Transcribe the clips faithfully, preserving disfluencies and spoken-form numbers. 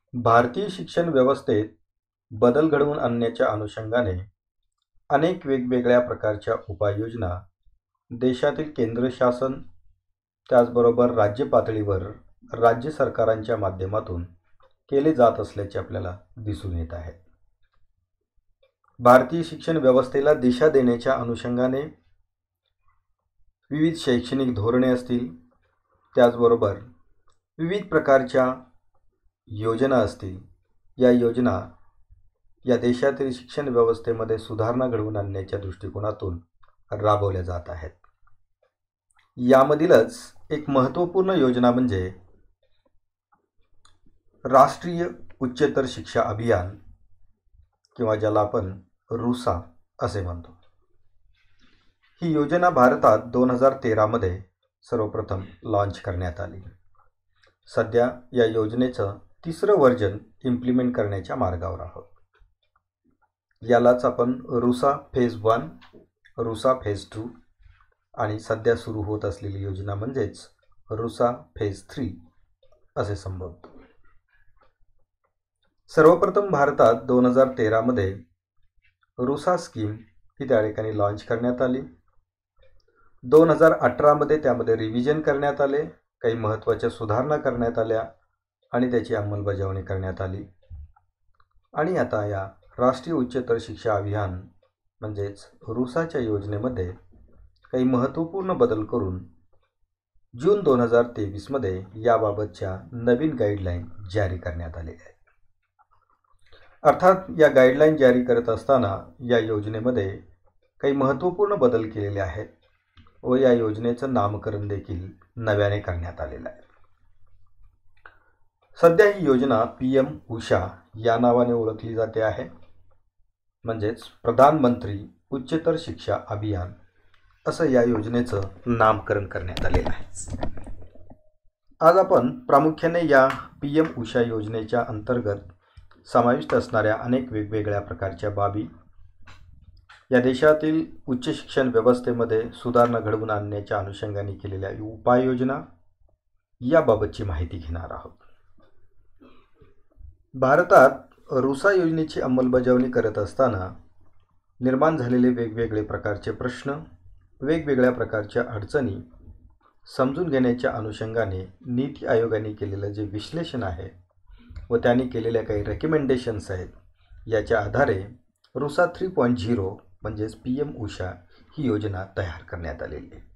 भारतीय शिक्षण व्यवस्थेत बदल घडवून आणण्याच्या अनुषंगाने अनेक वेगवेगळ्या प्रकारच्या उपाययोजना देशातील केंद्र शासन, त्याचबरोबर राज्य पातळीवर राज्य सरकारांच्या माध्यमातून केले जात असल्याचे आपल्याला दिसून येत आहे. भारतीय शिक्षण व्यवस्थेला दिशा देण्याच्या अनुषंगाने विविध शैक्षणिक धोरणे असतील, त्याचबरोबर विविध प्रकारच्या योजना असतील. या योजना या देशातील शिक्षण व्यवस्थेमध्ये सुधारणा घडवून आणण्याच्या दृष्टिकोनातून राबवल्या जात आहेत. यामधीलच एक महत्त्वपूर्ण योजना म्हणजे राष्ट्रीय उच्चतर शिक्षा अभियान, किंवा ज्याला आपण रुसा असे म्हणतो. ही योजना भारतात दोन हजार तेरामध्ये सर्वप्रथम लॉन्च करण्यात आली. सध्या या योजनेचं तिसरं व्हर्जन इम्प्लिमेंट करण्याच्या मार्गावर आहोत. यालाच आपण RUSA phase one, RUSA phase two आणि सध्या सुरू होत असलेली योजना म्हणजेच रुसा फेज थ्री असे संबोधतो. सर्वप्रथम भारतात दोन हजार तेरामध्ये रुसा स्कीम ही त्या ठिकाणी लॉन्च करण्यात आली. दोन हजार अठरामध्ये त्यामध्ये रिव्हिजन करण्यात आले, काही महत्त्वाच्या सुधारणा करण्यात आल्या आणि त्याची अंमलबजावणी करण्यात आली. आणि आता या राष्ट्रीय उच्चतर शिक्षा अभियान म्हणजेच रुसाच्या योजनेमध्ये काही महत्त्वपूर्ण बदल करून जून दोन हजार तेवीसमध्ये याबाबतच्या नवीन गाईडलाईन जारी करण्यात आलेल्या आहेत. अर्थात या गाईडलाईन जारी करत असताना या योजनेमध्ये काही महत्त्वपूर्ण बदल केलेले आहेत व या योजनेचं नामकरण देखील नव्याने करण्यात आलेलं आहे. सध्या ही योजना पी एम उषा या नावाने ओळखली जाते आहे, म्हणजेच प्रधानमंत्री उच्चतर शिक्षा अभियान असं या योजनेचं नामकरण करण्यात आलेलं आहे. आज आपण प्रामुख्याने या पी एम उषा योजनेच्या अंतर्गत समाविष्ट असणाऱ्या अनेक वेगवेगळ्या प्रकारच्या बाबी, या देशातील उच्च शिक्षण व्यवस्थेमध्ये सुधारणा घडवून आणण्याच्या अनुषंगाने केलेल्या उपाययोजना याबाबतची माहिती घेणार आहोत. भारतात रुसा योजनेची अंमलबजावणी करत असताना निर्माण झालेले वेगवेगळे प्रकारचे प्रश्न, वेगवेगळ्या प्रकारच्या अडचणी समजून घेण्याच्या अनुषंगाने नीती आयोगाने केलेलं जे विश्लेषण आहे व त्यांनी केलेल्या काही रेकमेंडेशन्स आहेत, याच्या आधारे रुसा थ्री पॉईंट झिरो म्हणजेच पी एम उषा ही योजना तयार करण्यात आलेली आहे.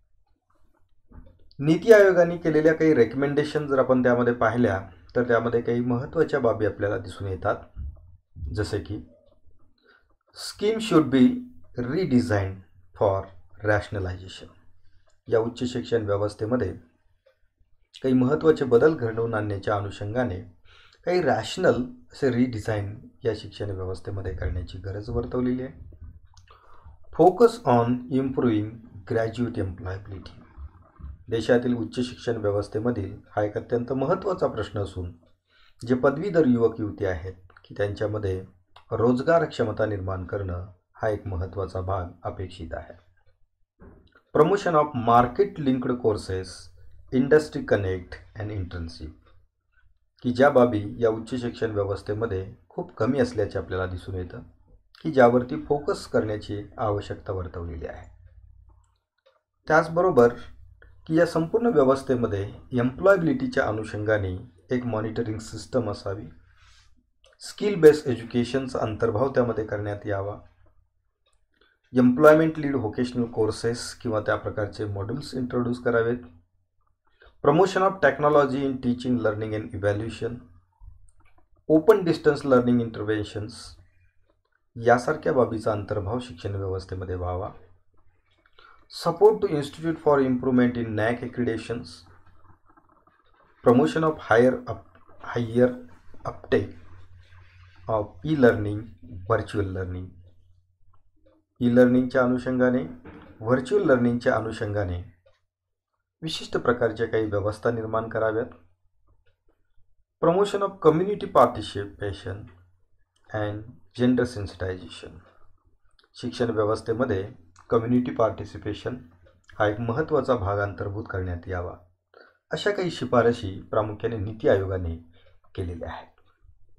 नीती आयोगाने केलेल्या काही रेकमेंडेशन जर आपण त्यामध्ये पाहिल्या तर त्यामध्ये काही महत्त्वाच्या बाबी आपल्याला दिसून येतात. जसे की scheme should be redesign for rationalization. या उच्च शिक्षण व्यवस्थेमध्ये काही महत्त्वाचे बदल घडवून आणण्याच्या अनुषंगाने काही रॅशनल असे रिडिझाईन या शिक्षण व्यवस्थेमध्ये करण्याची गरज वर्तवलेली आहे. Focus on improving graduate employability. देशातील उच्च शिक्षण व्यवस्थेमधील हा एक अत्यंत महत्त्वाचा प्रश्न असून जे पदवीधर युवक युवती आहेत की त्यांच्यामध्ये रोजगार क्षमता निर्माण करणं हा एक महत्त्वाचा भाग अपेक्षित आहे. Promotion of market linked courses, industry connect and internship, की ज्या बाबी या उच्च शिक्षण व्यवस्थेमध्ये खूप कमी असल्याचे आपल्याला दिसून येतं, की ज्यावरती फोकस करण्याची आवश्यकता वर्तवलेली आहे. त्याचबरोबर की या संपूर्ण व्यवस्थेमध्ये एम्प्लॉयबिलिटीच्या अनुषंगाने एक मॉनिटरिंग सिस्टम असावी. स्किल बेस्ड एज्युकेशनचा अंतर्भाव त्यामध्ये करण्यात यावा. एम्प्लॉयमेंट लीड व्होकेशनल कोर्सेस किंवा त्या प्रकारचे मॉड्यूल्स इंट्रोड्यूस करावेत. Promotion of technology in teaching, learning and evaluation, open distance learning interventions यासारख्या बाबीचा अंतर्भाव शिक्षण व्यवस्थेमध्ये व्हावा. Support to institute for improvement in NAAC accreditations, promotion of higher up higher uptake of e learning, virtual learning. E लर्निंगच्या अनुषंगाने, virtual लर्निंगच्या अनुषंगाने विशिष्ट प्रकारच्या काही व्यवस्था निर्माण कराव्यात. Promotion of community participation and gender sensitization. शिक्षण व्यवस्थेमध्ये कम्युनिटी पार्टिसिपेशन हा एक महत्त्वाचा भाग अंतर्भूत करण्यात यावा. अशा काही शिफारशी प्रामुख्याने नीती आयोगाने केलेल्या आहेत.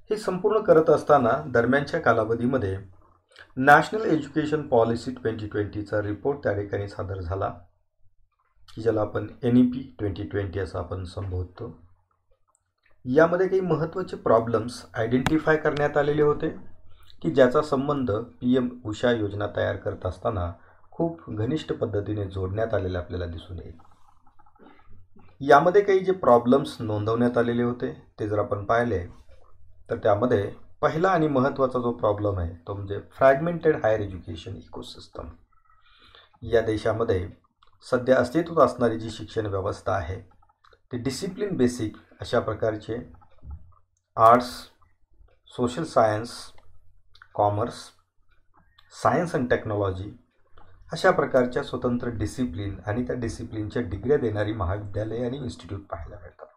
हे संपूर्ण करत असताना दरम्यानच्या कालावधीमध्ये नॅशनल एज्युकेशन पॉलिसी ट्वेंटी ट्वेंटीचा रिपोर्ट त्या ठिकाणी सादर झाला, की ज्याला आपण N E P twenty twenty असं आपण संबोधतो. यामध्ये काही महत्त्वाचे प्रॉब्लेम्स आयडेंटिफाय करण्यात आलेले होते, की ज्याचा संबंध पी एम उषा योजना तयार करत असताना खूप घनिष्ठ पद्धतीने जोडण्यात आलेले आपल्याला दिसून येईल. यामध्ये काही जे प्रॉब्लेम्स नोंदवण्यात आलेले होते ते जर आपण पाहिले तर त्यामध्ये पहिला आणि महत्त्वाचा जो प्रॉब्लेम आहे तो म्हणजे फ्रॅगमेंटेड हायर एज्युकेशन इकोसिस्टम. या देशामध्ये सध्या अस्तित्वात असणारी जी शिक्षण व्यवस्था आहे ती डिसिप्लिन बेसिक अशा प्रकारचे arts, social science, commerce, science and technology अशा प्रकारच्या स्वतंत्र डिसिप्लिन आणि त्या डिसिप्लिनच्या डिग्र्या देणारी महाविद्यालये आणि इन्स्टिट्यूट पाहायला मिळतात.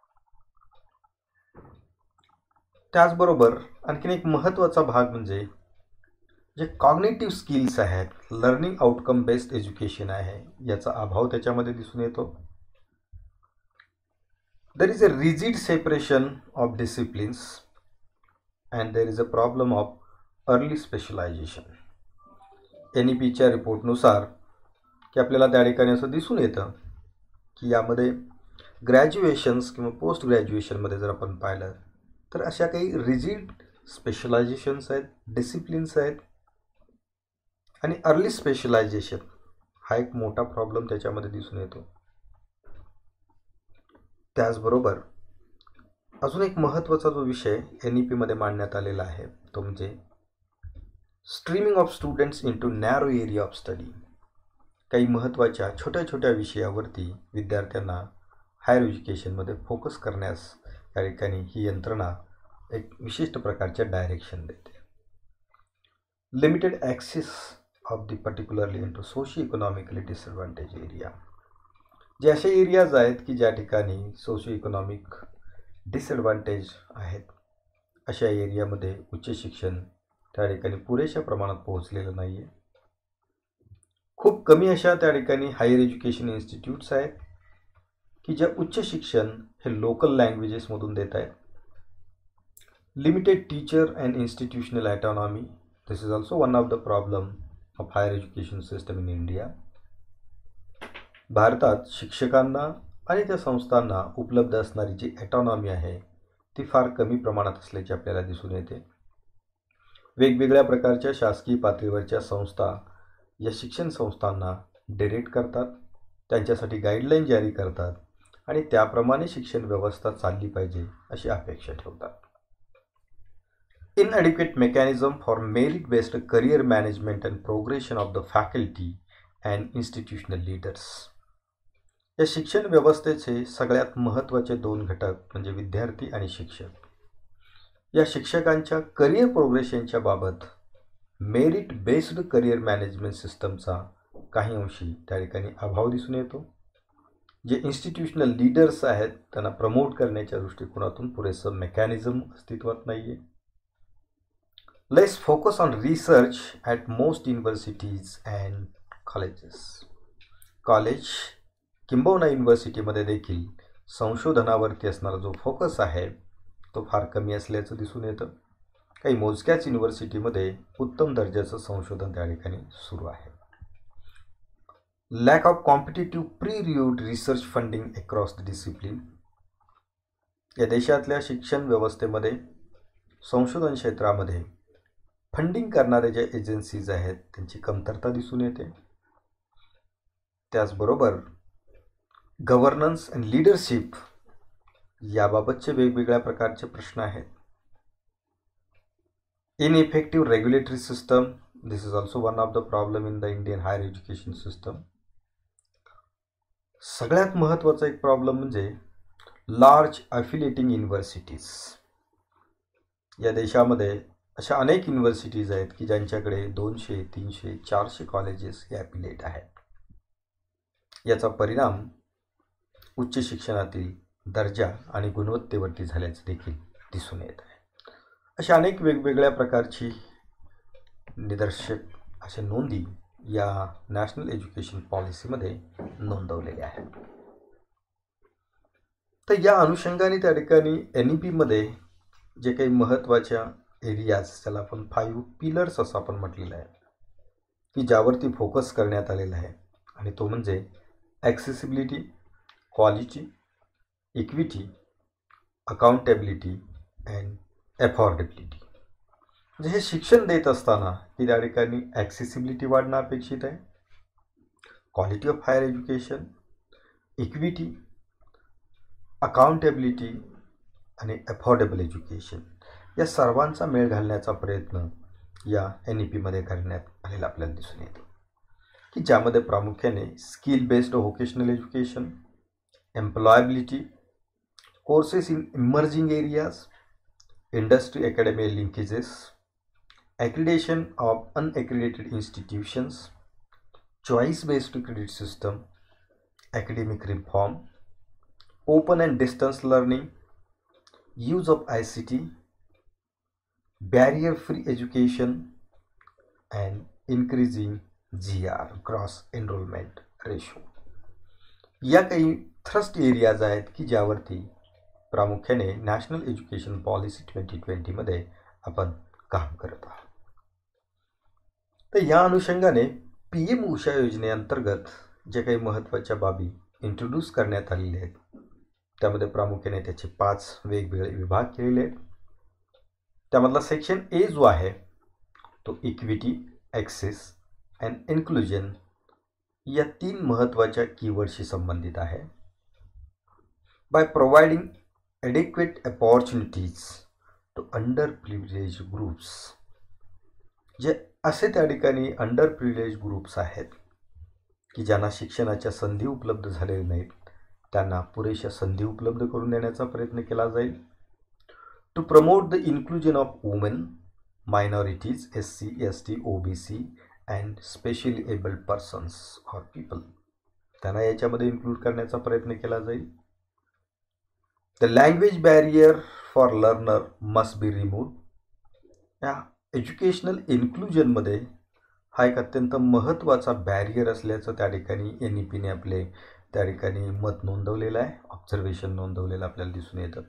त्याचबरोबर आणखीन एक महत्त्वाचा भाग म्हणजे जे कॉग्निटिव्ह स्किल्स आहेत, लर्निंग आउटकम बेस्ड एज्युकेशन आहे, याचा अभाव त्याच्यामध्ये दिसून येतो. There is a rigid separation of disciplines and there is a problem of early specialization. N E पीच्या रिपोर्टनुसार की आपल्याला त्या ठिकाणी असं दिसून येतं की यामध्ये ग्रॅज्युएशन्स किंवा पोस्ट ग्रॅज्युएशनमध्ये जर आपण पाहिलं तर अशा काही रिजिड स्पेशलायझेशन्स आहेत, डिसिप्लिन्स आहेत आणि अर्ली स्पेशलायझेशन हा एक मोठा प्रॉब्लेम त्याच्यामध्ये दिसून येतो. त्याचबरोबर अजून एक महत्त्वाचा जो विषय एन ई पीमध्ये मांडण्यात आलेला आहे तो म्हणजे streaming of students into narrow area of study. काही महत्त्वाच्या छोट्या छोट्या विषयावरती विद्यार्थ्यांना हायर एज्युकेशनमध्ये फोकस करण्यास या ठिकाणी ही यंत्रणा एक विशिष्ट प्रकारच्या डायरेक्शन देते. Limited access of the particularly into socio economically disadvantage area. जे असे एरियाज आहेत की ज्या ठिकाणी सोशिओ इकॉनॉमिक डिसएडव्हान्टेज आहेत अशा एरियामध्ये उच्च शिक्षण त्या ठिकाणी पुरेशा प्रमाणात पोहोचलेलं नाही आहे. खूप कमी अशा त्या ठिकाणी हायर एज्युकेशन इन्स्टिट्यूट्स आहेत की ज्या उच्च शिक्षण हे लोकल लँग्वेजेसमधून देत आहेत. Limited teacher and institutional autonomy. This is also one of the problem of higher education system in India. भारतात शिक्षकांना आणि त्या संस्थांना उपलब्ध असणारी जी ॲटॉनॉमी आहे ती फार कमी प्रमाणात असल्याचे आपल्याला दिसून येते. वेगवेगळ्या प्रकारच्या शासकीय पातळीवरच्या संस्था या शिक्षण संस्थांना डिरेक्ट करतात, त्यांच्यासाठी गाईडलाईन जारी करतात आणि त्याप्रमाणे शिक्षण व्यवस्था चालली पाहिजे अशी अपेक्षा ठेवतात. Inadequate mechanism for merit based career management and progression of the faculty and institutional leaders. या शिक्षण व्यवस्थेचे सगळ्यात महत्त्वाचे दोन घटक म्हणजे विद्यार्थी आणि शिक्षक. या शिक्षकांच्या करिअर प्रोग्रेशनच्या बाबत मेरिट बेस्ड करिअर मॅनेजमेंट सिस्टमचा काही अंशी त्या ठिकाणी अभाव दिसून येतो. जे इन्स्टिट्यूशनल लीडर्स आहेत त्यांना प्रमोट करण्याच्या दृष्टिकोनातून पुरेसं मेकॅनिझम अस्तित्वात नाही आहे. Let's focus on research at most universities and colleges. College किंबहुना युनिव्हर्सिटीमध्ये देखील संशोधनावरती असणारा जो फोकस आहे तो फार कमी असल्याचं दिसून येतं. काही मोजक्याच युनिव्हर्सिटीमध्ये उत्तम दर्जाचं संशोधन त्या ठिकाणी सुरू आहे. Lack of competitive peer reviewed research funding across the discipline. या देशातल्या शिक्षण व्यवस्थेमध्ये संशोधन क्षेत्रामध्ये फंडिंग करणारे जे एजन्सीज आहेत त्यांची कमतरता दिसून येते. त्याचबरोबर गव्हर्नन्स अँड लीडरशिप याबाबतचे वेगवेगळ्या प्रकारचे प्रश्न आहेत. Ineffective regulatory system. This is also one of the problem in the Indian higher education system. सगळ्यात महत्त्वाचा एक प्रॉब्लेम म्हणजे लार्ज अफिलिएटिंग युनिव्हर्सिटीज. या देशामध्ये अशा अनेक युनिव्हर्सिटीज आहेत की ज्यांच्याकडे दोनशे तीनशे चारशे कॉलेजेस हे ॲफिलिएट आहेत. याचा परिणाम उच्च शिक्षणातील दर्जा आणि गुणवत्तेवरती झाल्याचे देखील दिसून येत आहे. अशा अनेक वेगवेगळ्या प्रकारची निदर्शक अशा नोंदी या नॅशनल एज्युकेशन पॉलिसीमध्ये नोंदवलेल्या आहेत. तर या अनुषंगाने त्या ठिकाणी एन ई पीमध्ये जे काही महत्त्वाच्या एरियाज, त्याला आपण फाईव्ह पिलर्स असं आपण म्हटलेलं आहे, की ज्यावरती फोकस करण्यात आलेला आहे. आणि तो म्हणजे accessibility, quality, equity, accountability and affordability. म्हणजे हे शिक्षण देत असताना की त्या ठिकाणी ॲक्सेसिबिलिटी वाढणं अपेक्षित आहे, quality of higher education, equity, accountability आणि अफोर्डेबल एज्युकेशन या सर्वांचा मेळ घालण्याचा प्रयत्न या एन ई पीमध्ये करण्यात आलेला आपल्याला दिसून येतो, की ज्यामध्ये प्रामुख्याने skill based vocational education, employability, courses in emerging areas, industry academy linkages, accreditation of unaccredited institutions, choice-based credit system, academic reform, open and distance learning, use of I C T, barrier-free education, and increasing G R, gross enrollment ratio. या काही thrust areas आहेत की ज्यावरती प्रामुख्याने national education policy twenty ट्वेंटीमध्ये आपण काम करत आहोत. तर या अनुषंगाने पी एम उषा योजनेअंतर्गत जे काही महत्त्वाच्या बाबी इंट्रोड्यूस करण्यात आलेल्या आहेत, त्यामध्ये प्रामुख्याने त्याचे पाच वेगवेगळे विभाग केलेले आहेत. त्यामधला सेक्शन ए जो आहे तो इक्विटी, ॲक्सेस अँड इन्क्लुजन या तीन महत्त्वाच्या कीवर्डशी संबंधित आहे. By providing adequate opportunities to under privilege groups, जे असे त्या ठिकाणी अंडर प्रिव्हिलेज ग्रुप्स आहेत की ज्यांना शिक्षणाच्या संधी उपलब्ध झालेल्या नाहीत, त्यांना पुरेशा संधी उपलब्ध करून देण्याचा प्रयत्न केला जाईल. To promote the inclusion of women, minorities, S C, S T, O B C and specially abled persons or people, त्यांना याच्यामध्ये इन्क्लूड करण्याचा प्रयत्न केला जाईल. The language barrier for learner must be removed. या एज्युकेशनल इन्क्लुजनमध्ये हा एक अत्यंत महत्त्वाचा बॅरियर असल्याचं त्या ठिकाणी एन ई पीने आपले त्या ठिकाणी मत नोंदवलेलं आहे, ऑब्झर्वेशन नोंदवलेलं आपल्याला दिसून येतं.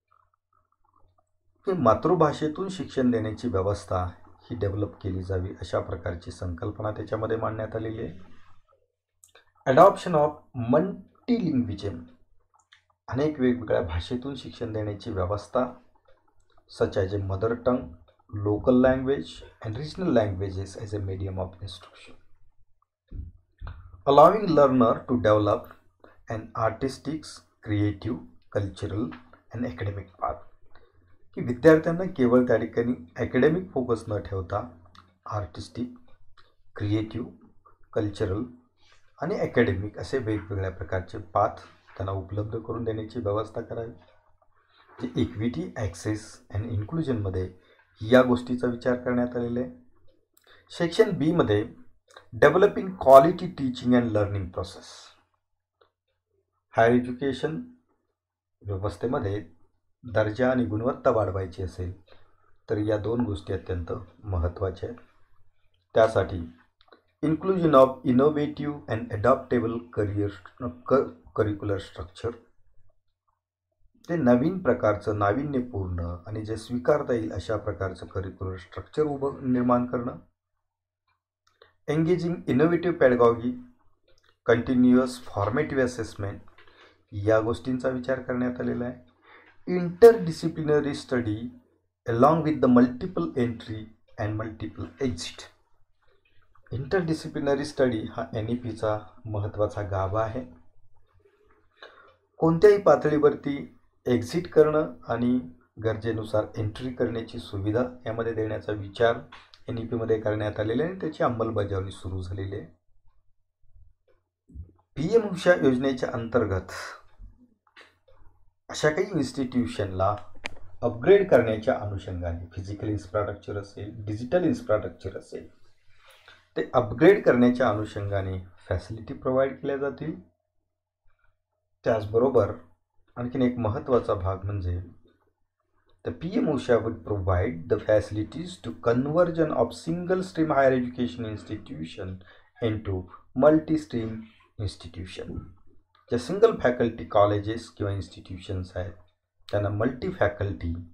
की मातृभाषेतून शिक्षण देण्याची व्यवस्था ही डेव्हलप केली जावी अशा प्रकारची संकल्पना त्याच्यामध्ये मांडण्यात आलेली आहे. अडॉप्शन ऑफ मल्टीलिंग्विजम, अनेक वेगवेगळ्या भाषेतून शिक्षण देण्याची व्यवस्था, such as a mother tongue, local language and regional languages as a medium of instruction, allowing learner to develop an artistic, creative, cultural and academic path. की विद्यार्थ्यांना केवळ त्या ठिकाणी अकॅडमिक फोकस न ठेवता आर्टिस्टिक, क्रिएटिव्ह, कल्चरल आणि academic असे वेगवेगळ्या प्रकारचे पाथ त्यांना उपलब्ध करून देण्याची व्यवस्था करावी. जे इक्विटी, ॲक्सेस अँड इन्क्लुजनमध्ये या गोष्टीचा विचार करण्यात आलेला आहे. सेक्शन बीमध्ये developing quality teaching and learning process, higher education व्यवस्थेमध्ये दर्जा आणि गुणवत्ता वाढवायची असेल तर या दोन गोष्टी अत्यंत महत्त्वाच्या आहेत. त्यासाठी inclusion of innovative and adaptable career क करिक्युलर स्ट्रक्चर, ते नवीन प्रकारचं नाविन्यपूर्ण आणि जे स्वीकारता येईल अशा प्रकारचं करिक्युलर स्ट्रक्चर उभं निर्माण करणं. Engaging innovative pedagogy, continuous formative assessment या गोष्टींचा विचार करण्यात आलेला आहे. Interdisciplinary study along with the multiple entry and multiple exit. Interdisciplinary study हा एन ई पीचा महत्त्वाचा गाभा आहे. कोणत्याही पातळीवरती एक्झिट करणं आणि गरजेनुसार एंट्री करण्याची सुविधा यामध्ये देण्याचा विचार एन ई पीमध्ये करण्यात आलेला आहे आणि त्याची अंमलबजावणी सुरू झालेली आहे. पी एम उषा योजनेच्या अंतर्गत अशा काही इन्स्टिट्यूशनला अपग्रेड करण्याच्या अनुषंगाने फिजिकल इन्फ्रास्ट्रक्चर असेल, डिजिटल इन्फ्रास्ट्रक्चर असेल, ते अपग्रेड करण्याच्या अनुषंगाने फॅसिलिटी प्रोव्हाइड केल्या जातील. त्याचबरोबर आणखीन एक महत्त्वाचा भाग म्हणजे the P M Usha would provide the facilities to conversion of single stream higher education institution into multi stream institution. ज्या सिंगल फॅकल्टी कॉलेजेस किंवा इन्स्टिट्यूशन्स आहेत त्यांना मल्टी फॅकल्टी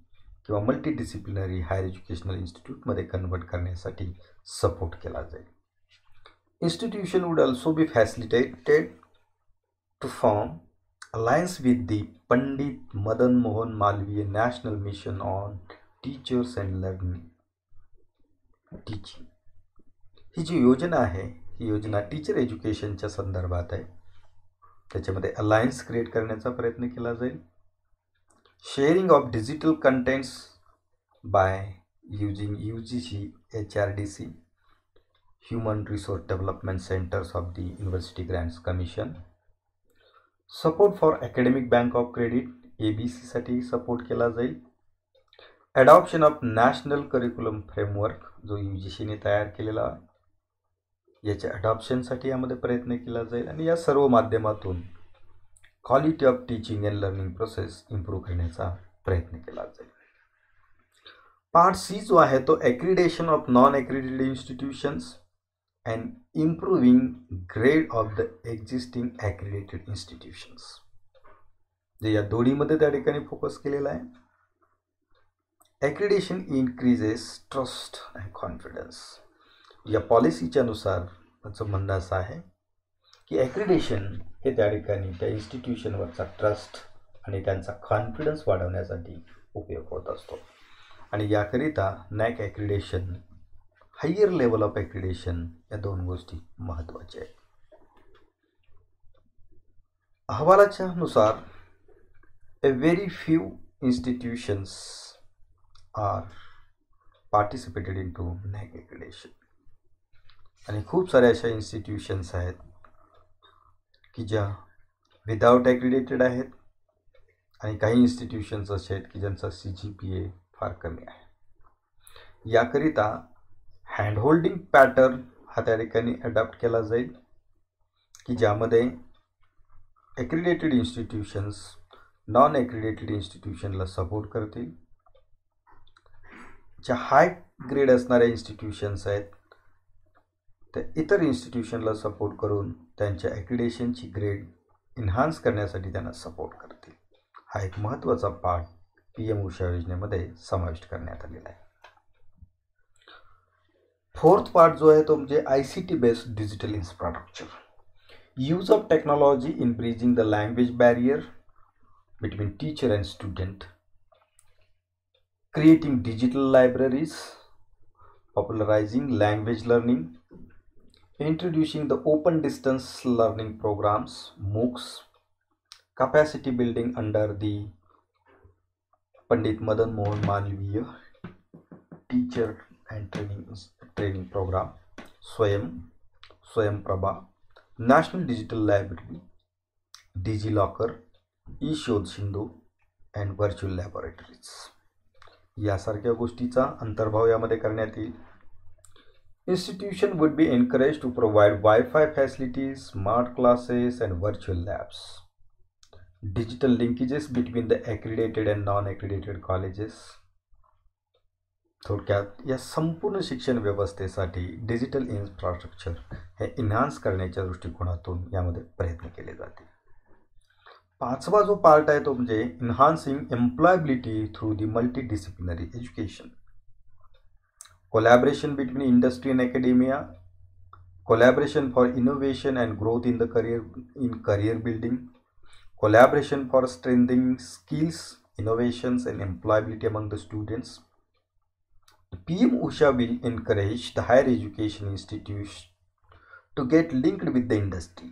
किंवा मल्टीडिसिप्लिनरी हायर एज्युकेशनल इन्स्टिट्यूटमध्ये कन्वर्ट करण्यासाठी सपोर्ट केला जाईल. Institution would also be facilitated to form alliance with the Pandit Madan Mohan Malviya National Mission on Teachers and Learning Teaching. ही जी योजना आहे ही योजना टीचर एज्युकेशनच्या संदर्भात आहे. त्याच्यामध्ये अलायन्स क्रिएट करण्याचा प्रयत्न केला जाईल. Sharing of digital contents by using U G C H R D C human resource development centres of the university grants commission. Support for academic bank of credit A B सीसाठी support केला जाईल. Adoption of national curriculum framework जो U G सीने तयार केलेला याच्या अडॉप्शनसाठी यामध्ये प्रयत्न केला जाईल आणि या सर्व माध्यमातून quality of teaching and learning process improve करण्याचा प्रयत्न केला जाईल. पार्ट सी जो आहे तो accreditation of non accredited institutions and improving grade of the existing accredited institutions. जे या दोन्हीमध्ये त्या ठिकाणी फोकस केलेला आहे. Accreditation increases trust and confidence. या पॉलिसीच्या नुसार त्याचं म्हणणं असं आहे की ॲक्रिडेशन हे त्या ठिकाणी त्या इन्स्टिट्यूशनवरचा ट्रस्ट आणि त्यांचा कॉन्फिडन्स वाढवण्यासाठी उपयोग होत असतो आणि याकरिता NAAC accreditation higher level of accreditation या दोन गोष्टी महत्त्वाच्या आहेत. अहवालाच्या नुसार a very few institutions are participated into NAAC accreditation आणि खूप साऱ्या अशा इन्स्टिट्यूशन्स आहेत की ज्या विदाउट ॲक्रिडेटेड आहेत आणि काही इन्स्टिट्यूशन्स असे आहेत की ज्यांचा सी जी पी ए फार कमी आहे. याकरिता हँडहोल्डिंग पॅटर्न हा त्या ठिकाणी अडॉप्ट केला जाईल की ज्यामध्ये ॲक्रिडेटेड इन्स्टिट्यूशन्स नॉन ॲक्रिडेटेड इन्स्टिट्यूशनला सपोर्ट करतील. ज्या हाय ग्रेड असणाऱ्या इन्स्टिट्यूशन्स आहेत त्या इतर इन्स्टिट्यूशनला सपोर्ट करून त्यांच्या ॲक्रिडेशनची ग्रेड इन्हान्स करण्यासाठी त्यांना सपोर्ट करतील. हा एक महत्त्वाचा पार्ट पी एम उषा योजनेमध्ये समाविष्ट करण्यात आलेला आहे. फोर्थ पार्ट जो आहे तो म्हणजे I C T based digital infrastructure. Use of technology in bridging the language barrier between teacher and student. Creating digital libraries. popularizing language learning. Introducing the open distance learning programs, MOOCs. Capacity building under the Pandit Madan Mohan Malviya Teacher and Training Training Program, Swayam, Swayam Prabha, National Digital Library, DigiLocker, eShodh Sindhu and Virtual Laboratories. यासारख्या गोष्टीचा अंतर्भाव यामध्ये करण्यात येईल. Institution would be encouraged to provide Wi-Fi facilities, smart classes and virtual labs. Digital linkages between the accredited and non-accredited colleges. थोडक्यात या संपूर्ण शिक्षण व्यवस्थेसाठी डिजिटल इन्फ्रास्ट्रक्चर हे इन्हान्स करण्याच्या दृष्टिकोनातून यामध्ये प्रयत्न केले जातील. पाचवा जो पार्ट आहे तो म्हणजे enhancing employability through the multidisciplinary education. Collaboration between industry and academia. Collaboration for innovation and growth in the career in career building. Collaboration for strengthening skills, innovations and employability among the students. P M Usha will encourage the higher education institutes to get linked with the industry.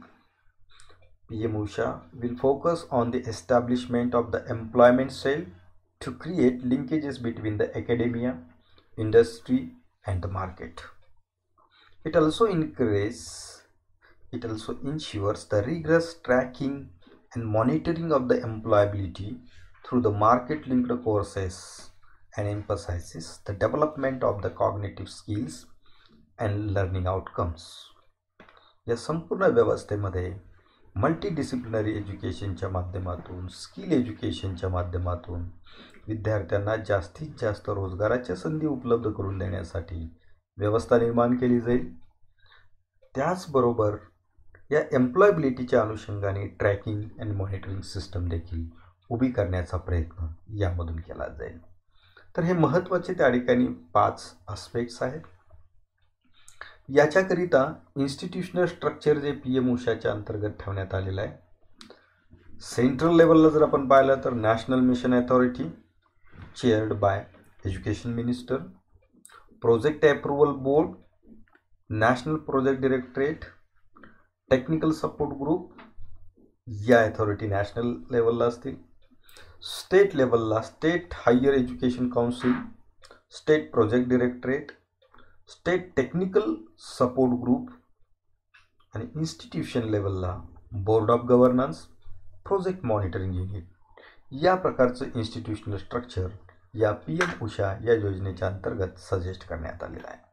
P M Usha will focus on the establishment of the employment cell to create linkages between the academia, industry and the market. It also encourages, it also ensures the rigorous tracking and monitoring of the employability through the market linked courses and emphasizes the development of the cognitive skills and learning outcomes. या संपूर्ण व्यवस्थेमध्ये multidisciplinary एज्युकेशनच्या माध्यमातून, skill एज्युकेशनच्या माध्यमातून विद्यार्थ्यांना जास्तीत जास्त रोजगाराच्या संधी उपलब्ध करून देण्यासाठी व्यवस्था निर्माण केली जाईल. त्याचबरोबर या एम्प्लॉयबिलिटीच्या अनुषंगाने ट्रॅकिंग अँड मॉनिटरिंग सिस्टम देखील उभी करण्याचा प्रयत्न यामधून केला जाईल. तर हे महत्त्वाचे त्या ठिकाणी पाच आस्पेक्ट्स आहेत. याच्याकरिता इन्स्टिट्यूशनल स्ट्रक्चर जे पी एम उषाच्या अंतर्गत ठेवण्यात आलेलं आहे. सेंट्रल लेवलला जर आपण पाहिलं तर national mission authority chaired by education minister, project approval board, national project directorate, technical support group या अथॉरिटी नॅशनल लेवलला असतील. स्टेट लेवलला state higher education council, state project directorate, state technical support group आणि इन्स्टिट्यूशन लेवलला board of governance, project monitoring unit या प्रकारचं institutional structure या P M Usha या योजनेच्या अंतर्गत सजेस्ट करण्यात आलेलं आहे.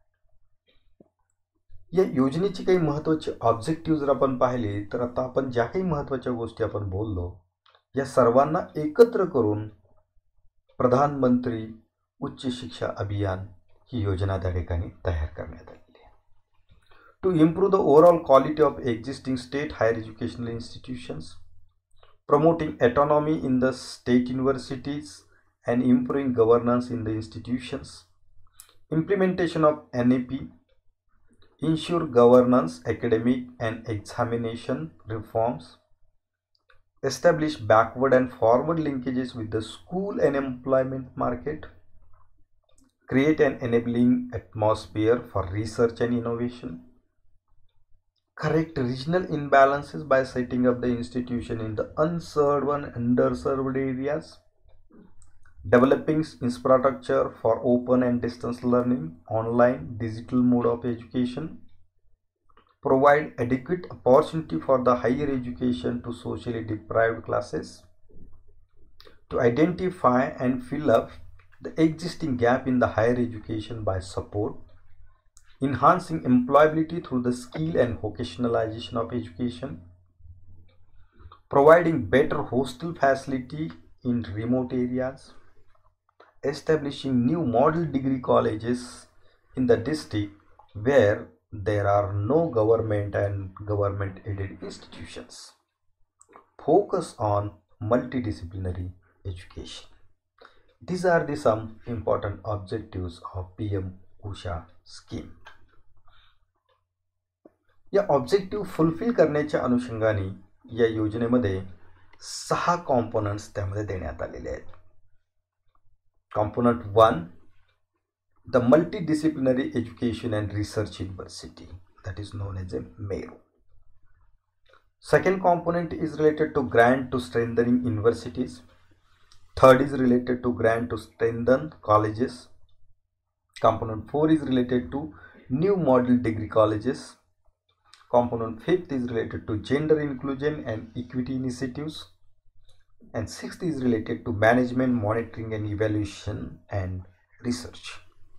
या योजनेची काही महत्त्वाची ऑब्जेक्टिव्ह जर आपण पाहिले तर आता आपण ज्या काही महत्त्वाच्या गोष्टी आपण बोललो या सर्वांना एकत्र करून प्रधानमंत्री उच्च शिक्षा अभियान ही योजना त्या ठिकाणी तयार करण्यात आलेली आहे. To improve the overall quality of existing state higher educational institutions, promoting autonomy in the state universities and improving governance in the institutions, implementation of N A P, ensure governance, academic and examination reforms, establish backward and forward linkages with the school and employment market, create an enabling atmosphere for research and innovation, correct regional imbalances by setting up the institution in the unserved and underserved areas, developing infrastructure for open and distance learning, online, digital mode of education, provide adequate opportunity for the higher education to socially deprived classes, to identify and fill up the existing gap in the higher education by support, enhancing employability through the skill and vocationalization of education, providing better hostel facility in remote areas, establishing new model degree colleges in the district where there are no government and government aided institutions, focus on multidisciplinary education. These are the some important objectives of P M Usha scheme. या objective fulfil करण्याच्या अनुषंगाने या योजनेमध्ये सहा components त्यामध्ये देण्यात आलेले आहेत. Component one, the multi disciplinary education and research university, that is known as a MERU. Second component is related to grant to strengthening universities. Third is related to grant to strengthen colleges. Component four is related to new model degree colleges. Component fifth is related to gender inclusion and equity initiatives. And sixth is related to management, monitoring and evaluation and research.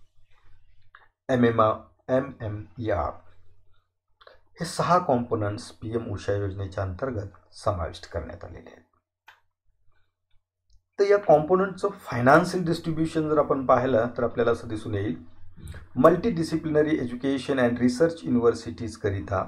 M M E R हे सहा components P M Usha योजनेच्या अंतर्गत समाविष्ट करण्यात आलेले आहेत. तर या कॉम्पोनंटचं फायनान्शियल डिस्ट्रीब्युशन जर आपण पाहिलं तर आपल्याला असं दिसून येईल, multi disciplinary education and research universities करिता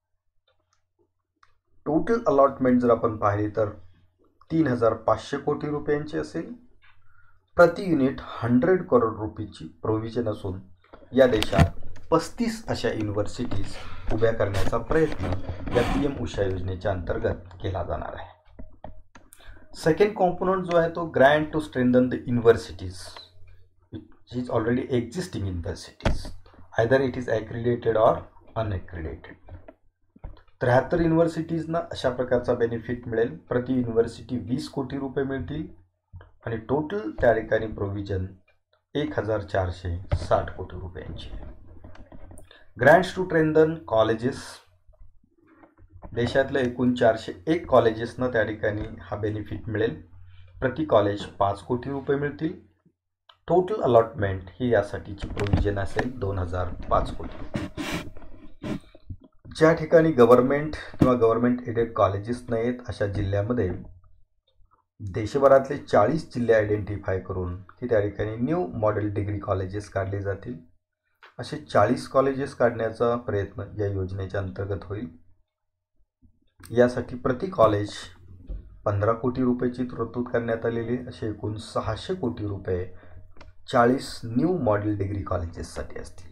टोटल अलॉटमेंट जर आपण पाहिली तर तीन हजार पाचशे कोटी रुपयांची असेल. प्रति युनिट हंड्रेड करोड रुपयाची प्रोव्हिजन असून या देशात पस्तीस अशा युनिव्हर्सिटीज उभ्या करण्याचा प्रयत्न या पी एम उषा योजनेच्या अंतर्गत केला जाणार आहे. सेकंड कॉम्पोनंट जो आहे तो grant to strengthen the universities which is already existing universities, either it is accredited or unaccredited. त्र्याहत्तर युनिव्हर्सिटीजना अशा प्रकारचा बेनिफिट मिळेल. प्रति युनिव्हर्सिटी वीस कोटी रुपये मिळतील आणि टोटल त्या ठिकाणी प्रोव्हिजन एक हजार चारशे साठ कोटी रुपयांची. ग्रँट्स टू स्ट्रेंथन कॉलेजेस, देशातल्या एकूण चारशे एक कॉलेजेसना त्या ठिकाणी हा बेनिफिट मिळेल. प्रति कॉलेज पाच कोटी रुपये मिळतील. टोटल अलॉटमेंट ही यासाठीची प्रोव्हिजन असेल दोन हजार पाच कोटी. ज्या ठिकाणी गव्हर्नमेंट किंवा गव्हर्नमेंट एडेड कॉलेजेस नाहीत अशा जिल्ह्यामध्ये देशभरातले चाळीस जिल्हे आयडेंटिफाय करून की त्या ठिकाणी न्यू मॉडेल डिग्री कॉलेजेस काढले जातील. असे चाळीस कॉलेजेस काढण्याचा प्रयत्न या योजनेच्या अंतर्गत होईल. यासाठी प्रति कॉलेज पंधरा कोटी रुपयाची तरतूद करण्यात आलेली, असे एकूण सहाशे कोटी रुपये चाळीस न्यू मॉडेल डिग्री कॉलेजेससाठी असतील.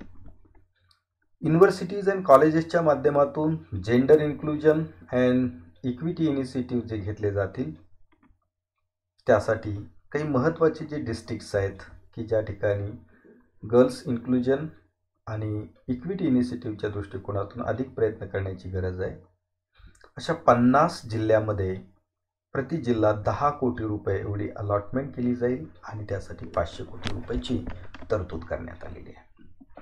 युनिव्हर्सिटीज अँड कॉलेजेसच्या माध्यमातून gender inclusion and equity initiative जे घेतले जातील त्यासाठी काही महत्त्वाचे जे डिस्ट्रिक्ट्स आहेत की ज्या ठिकाणी गर्ल्स इन्क्लुजन आणि इक्विटी इनिशिएटिव्हच्या दृष्टिकोनातून अधिक प्रयत्न करण्याची गरज आहे, अशा पन्नास जिल्ह्यामध्ये प्रति जिल्हा दहा कोटी रुपये एवढी अलॉटमेंट केली जाईल आणि त्यासाठी पाचशे कोटी रुपयाची तरतूद करण्यात आलेली आहे.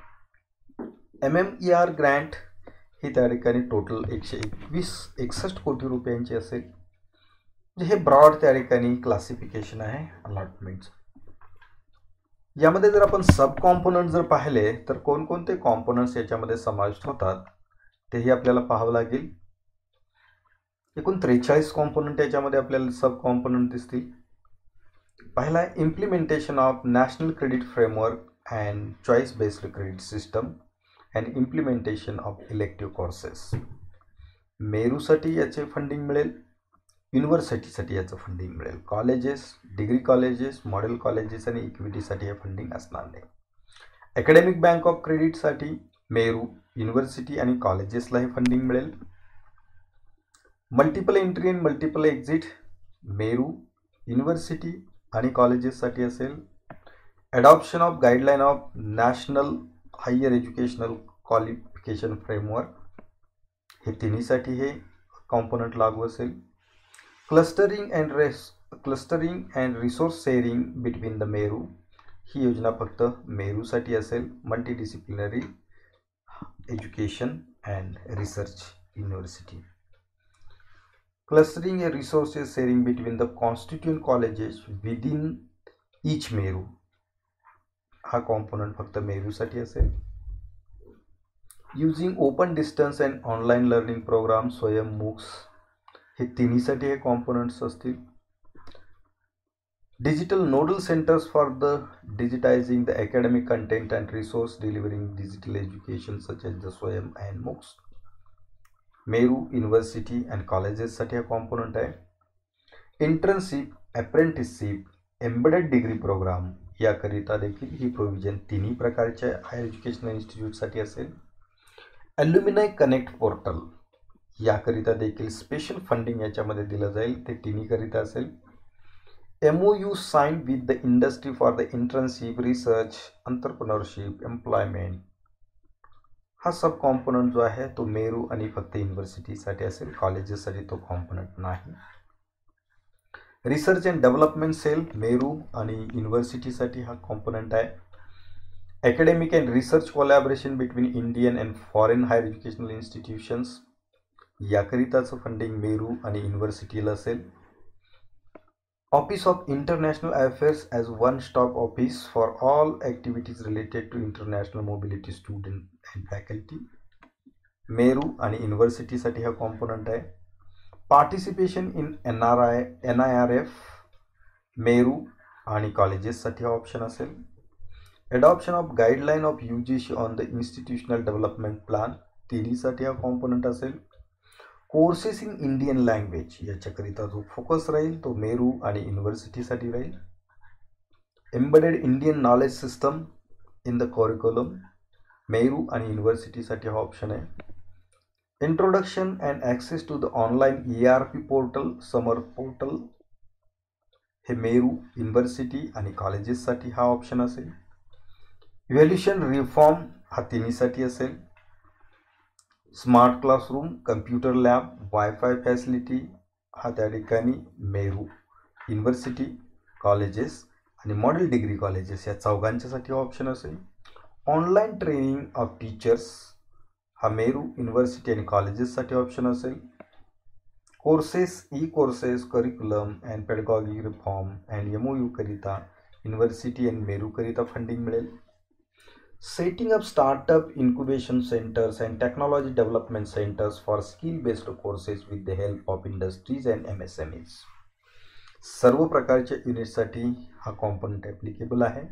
M M E R grant ही त्या ठिकाणी टोटल एकशे एकवीस एकसष्ट कोटी रुपयांची असेल. म्हणजे हे ब्रॉड त्या ठिकाणी क्लासिफिकेशन आहे अलॉटमेंटचं. यामध्ये जर आपण सब कॉम्पोनंट जर पाहिले तर कोणकोणते कॉम्पोनंट्स याच्यामध्ये समाविष्ट होतात तेही आपल्याला पाहावं लागेल. एकूण त्रेचाळीस कॉम्पोनंट याच्यामध्ये आपल्याला सब कॉम्पोनंट दिसतील. पहिला आहे implementation of national credit framework and choice based credit system and implementation of elective courses. मेरूसाठी याचे फंडिंग मिळेल, युनिव्हर्सिटीसाठी याचं फंडिंग मिळेल. Colleges, degree colleges, model colleges आणि इक्विटीसाठी हे फंडिंग असणार नाही. अकॅडमिक बँक ऑफ क्रेडिटसाठी मेरू, युनिव्हर्सिटी आणि कॉलेजेसला हे फंडिंग मिळेल. Multiple entry and multiple exit MERU, university आणि कॉलेजेससाठी असेल. Adoption of guideline of national higher educational qualification framework हे तिन्हीसाठी हे कॉम्पोनंट लागू असेल. Clustering and race clustering and resource sharing between the MERU ही योजना फक्त मेरूसाठी असेल. Multi disciplinary education and research university. Clustering and resources sharing between the constituent colleges within each MERU हा कॉम्पोनंट फक्त मेरूसाठी असेल. Using open distance and online learning programme Swayam MOOCs हे तिन्हीसाठी हे कॉम्पोनंट्स असतील. Digital nodal centres for the digitising the academic content and resource delivering digital education such as the Swayam and MOOCs MERU, university and कॉलेजेससाठी हा component आहे. Internship, apprenticeship, embedded degree programme याकरिता देखील ही provision तिन्ही प्रकारच्या हायर एज्युकेशनल इन्स्टिट्यूटसाठी असेल. Alumni connect portal याकरिता देखील स्पेशल फंडिंग याच्यामध्ये दिलं जाईल, ते तिन्हीकरिता असेल. M O U sign with the industry for the internship, research, entrepreneurship, employment हा सब कॉम्पोनंट जो आहे तो मेरू आणि फक्त युनिव्हर्सिटीसाठी असेल, कॉलेजेससाठी तो कॉम्पोनंट नाही. Research and development cell MERU आणि युनिव्हर्सिटीसाठी हा कॉम्पोनंट आहे. Academic and research collaboration between Indian and foreign higher educational institutions याकरिताचं फंडिंग मेरू आणि युनिव्हर्सिटीला असेल. Office of international affairs as one stop office for all activities related to international mobility student and faculty MERU आणि युनिव्हर्सिटीसाठी हा component आहे. Participation in N R I N I R F MERU आणि कॉलेजेससाठी हा ऑप्शन असेल. Adoption of guideline of U G C on the institutional development plan तिन्हीसाठी हा कॉम्पोनंट असेल. कोर्सेस इन इंडियन लँग्वेज याच्याकरिता जो फोकस राहील तो मेरू आणि युनिव्हर्सिटीसाठी राहील. Embedded Indian knowledge system in the curriculum MERU आणि युनिव्हर्सिटीसाठी हा ऑप्शन आहे. Introduction and access to the online E R P portal समर पोर्टल हे मेरू, युनिव्हर्सिटी आणि कॉलेजेससाठी हा ऑप्शन असेल. इव्हॅल्युशन रिफॉर्म हा तिन्हीसाठी असेल. Smart classroom, computer lab, wifi facility हा त्या ठिकाणी मेरू, युनिव्हर्सिटी, कॉलेजेस आणि मॉडेल डिग्री कॉलेजेस या चौघांच्यासाठी ऑप्शन असेल. ऑनलाईन ट्रेनिंग ऑफ टीचर्स हा मेरू, युनिव्हर्सिटी आणि कॉलेजेससाठी ऑप्शन असेल. Courses, e courses, curriculum and pedagogy reform and M O U करिता युनिव्हर्सिटी आणि मेरूकरिता फंडिंग मिळेल. Setting up startup incubation centres and technology development centres for skill based courses with the help of industries and M S M Es सर्व प्रकारच्या युनिट्ससाठी हा component applicable आहे.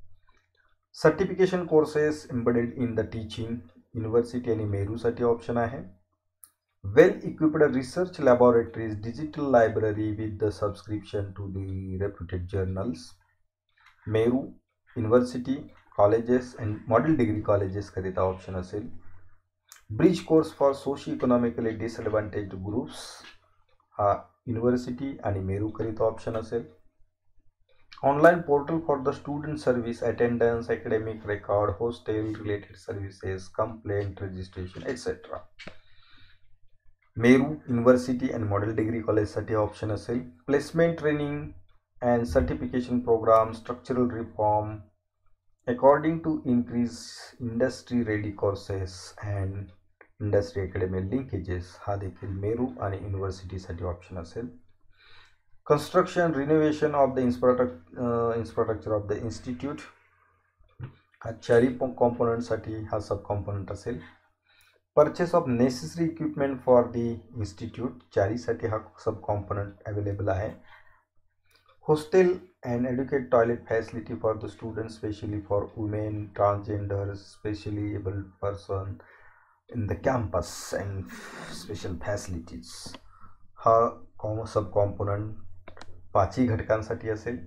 Certification courses embedded in the teaching university आणि मेरूसाठी option आहे. Well equipped research laboratories, digital library with the subscription to the reputed journals MERU, university colleges and model degree colleges करिता option असेल. Bridge course for socio economically disadvantage groups हा university आणि MERU करिता option असेल. Online portal for the student service attendance academic record hostel related services complaint registration etcetera. MERU university and model degree कॉलेजसाठी option असेल. Placement training and certification programme structural reform according to increase industry ready courses and industry academy linkages हा देखील MERU आणि युनिव्हर्सिटीसाठी option असेल. Construction renovation of the infrastructure infrastructure of the institute हा चारी कॉम्पोनंटसाठी हा सब कॉम्पोनंट असेल. Purchase of necessary equipment for the institute चारीसाठी हा सब कॉम्पोनंट अवेलेबल आहे. Hostel and adequate toilet facility for the student specially for women transgenders specially abled person in the campus and special facilities हा com sub component पाचही घटकांसाठी असेल.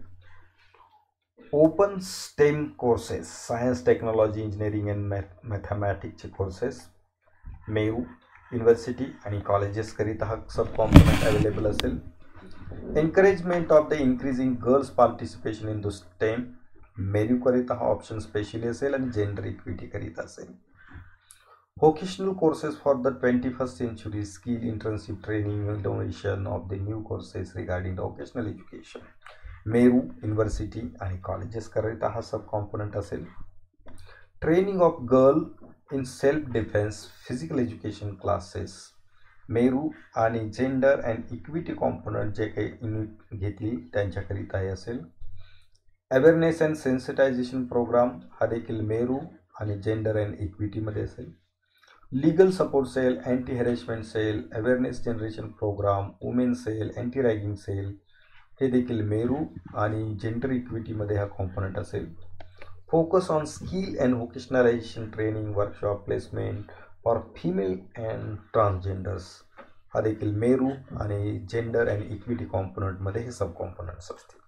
Open STEM courses science technology engineering and math मॅथमॅटिक्सचे courses MERU university आणि कॉलेजेसकरिता हा sub component available असेल. Encouragement of the increasing girls participation in the STEM मेरूकरिता हा ऑप्शन स्पेशली असेल आणि जेंडर इक्विटीकरिता असेल. Vocational courses for the twenty first century skill internship training innovation of the new courses regarding the vocational education MERU university आणि कॉलेजेसकरिता हा sub component असेल. Training of girl in self defence physical education classes MERU आणि gender and equity component जे काही unit घेतली त्यांच्याकरिता हे असेल. अवेअरनेस अँड सेन्सिटायझेशन प्रोग्राम हा देखील मेरू आणि जेंडर अँड इक्विटीमध्ये असेल. Legal support cell anti harassment cell awareness generation programme women cell anti ragging cell हे देखील मेरू आणि जेंडर इक्विटीमध्ये हा कॉम्पोनंट असेल. Focus on skill and vocationalisation training workshop placement for female and transgenders हा देखील मेरू आणि जेंडर अँड इक्विटी कॉम्पोनंटमध्ये हे सब कॉम्पोनंट्स असतील.